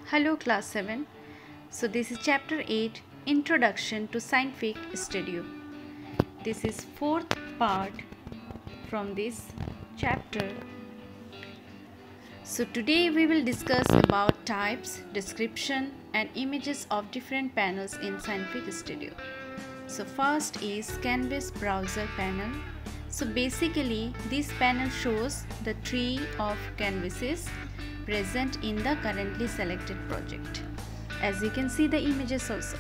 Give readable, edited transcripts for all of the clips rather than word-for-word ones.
Hello class 7. So this is chapter 8, Introduction to Scientific Studio. This is fourth part from this chapter. So today we will discuss about types, description and images of different panels in Scientific Studio. So first is Canvas browser panel. So basically this panel shows the tree of canvases present in the currently selected project. As you can see the images also.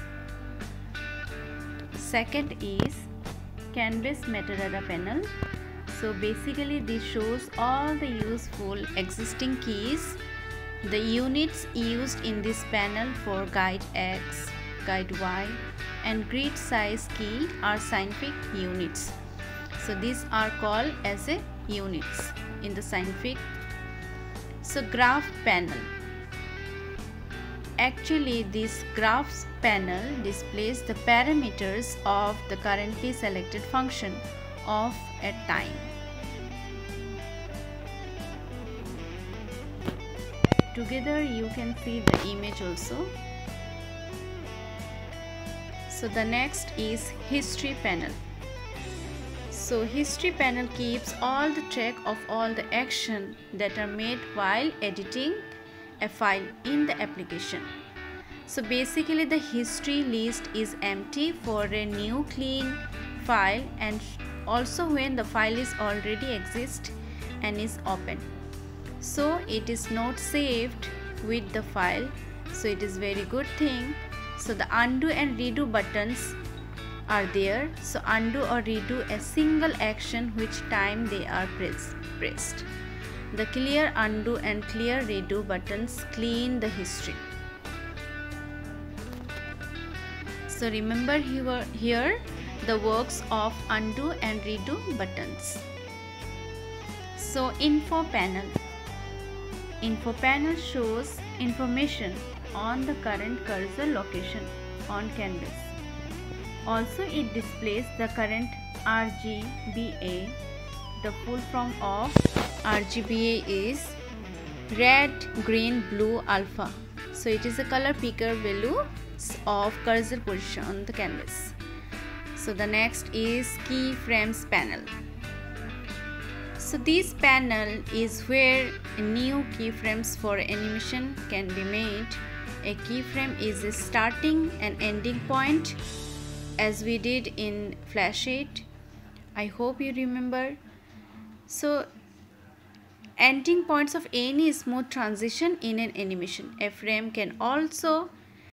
Second is Canvas metadata panel. So basically this shows all the useful existing keys, the units used in this panel for guide X, guide Y and grid size key are scientific units. So these are called as a units in the scientific. So graph panel. Actually this graphs panel displays the parameters of the currently selected function of a time. Together you can see the image also. So the next is history panel. So history panel keeps all the track of all the action that are made while editing a file in the application. So basically the history list is empty for a new clean file and also when the file is already exist and is open. So it is not saved with the file. So it is very good thing. So the undo and redo buttons are there. So undo or redo a single action which time they are pressed. The clear undo and clear redo buttons clean the history. So remember here the works of undo and redo buttons. So info panel. Info panel shows information on the current cursor location on canvas. Also it displays the current RGBA. The full form of RGBA is red, green, blue, alpha. So it is a color picker value of cursor position on the canvas. So the next is keyframes panel. So this panel is where new keyframes for animation can be made. A keyframe is a starting and ending point as we did in Flash 8. I hope you remember. So ending points of any smooth transition in an animation. A frame can also